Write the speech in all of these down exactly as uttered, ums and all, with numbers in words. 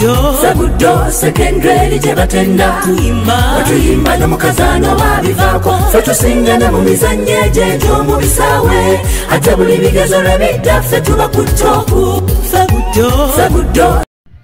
Fe Buddo secondary jebatenda Watuyimba no mukazano babivako Fe tusingana mu mizannyo egy'egyomu bisaawe Ate buli bigezo lwe bidda ffe tuba ku ttoopu Fe Buddo Fe Buddo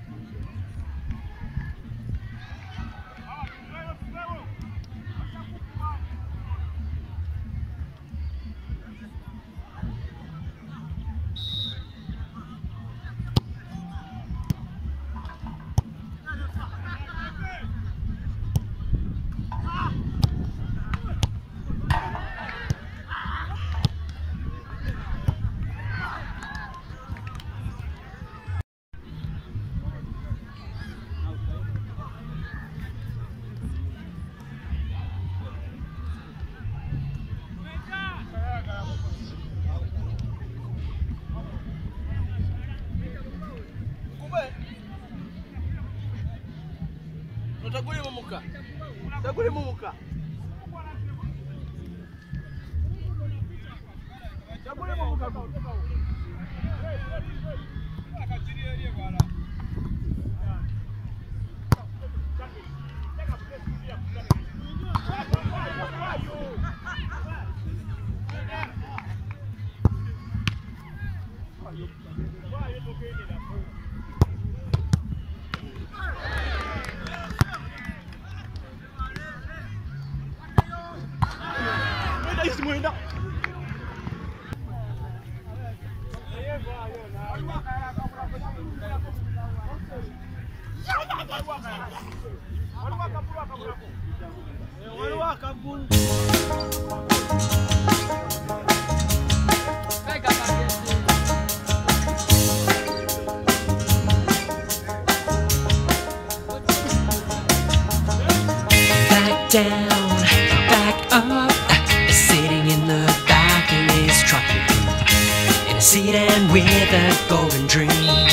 Taguli mumuka. Taguli mumuka. Taguli mumuka. Semuanya. Back down, back up. Sitting in the back of his truck, in a sedan with a golden dream.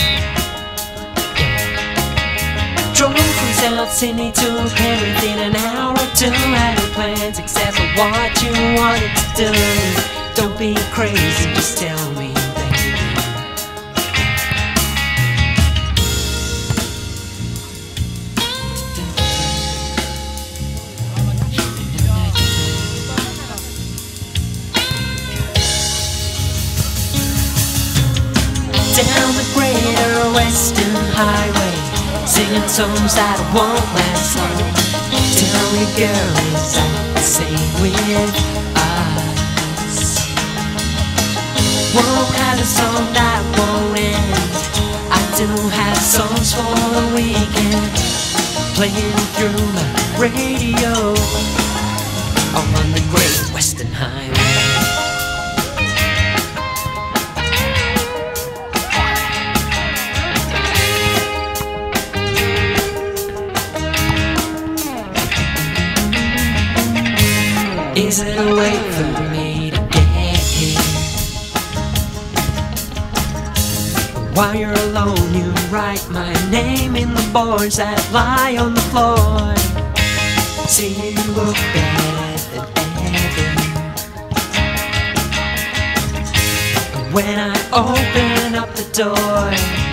Yeah. Drove from South Sydney to Perth in an hour or two. Had no plans except for what you wanted to do. Don't be crazy, just tell me, baby. Down the Greater Western Highway, singing songs that won't last long. Tell me, girl, is that the same with us? Won't have a song that won't end. I do have songs for the weekend, playing through my radio on the Great Western Highway. Is it a way for me to get here? While you're alone, you write my name in the boards that lie on the floor. See, you look better than ever. When I open up the door,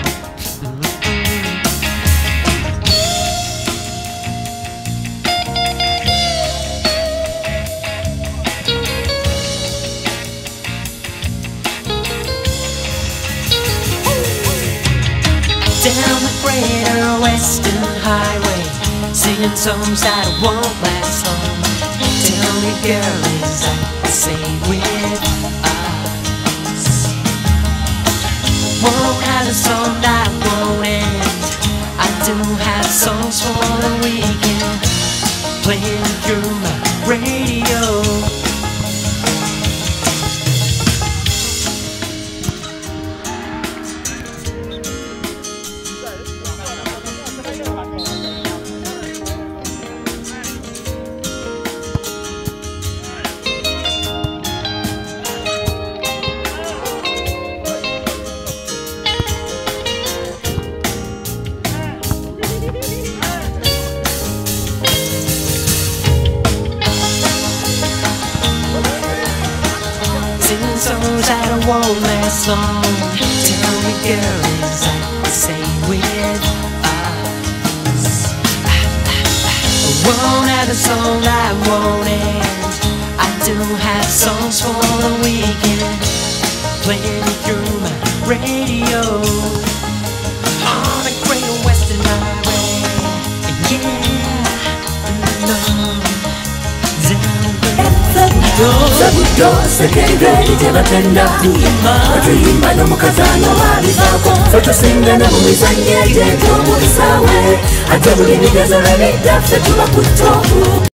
down the Greater Western Highway, singing songs that won't last long. Tell me, girl, is that the same with us? Won't have a song that won't end. I do have songs for the weekend, playing through my radio. Songs that won't last long. Tell me, girl, is that the same with us? won't have a song I won't end. I do have songs for the weekend, playing through my radio on a great western highway. Yeah, no, The Buddo secondary tebatenda batuyimba n'omukazano babivako ffe tusingana mu mizannyo egy'entoomolisawe ate buli bigezo lwe bidda ffe tuba ku ttoopu.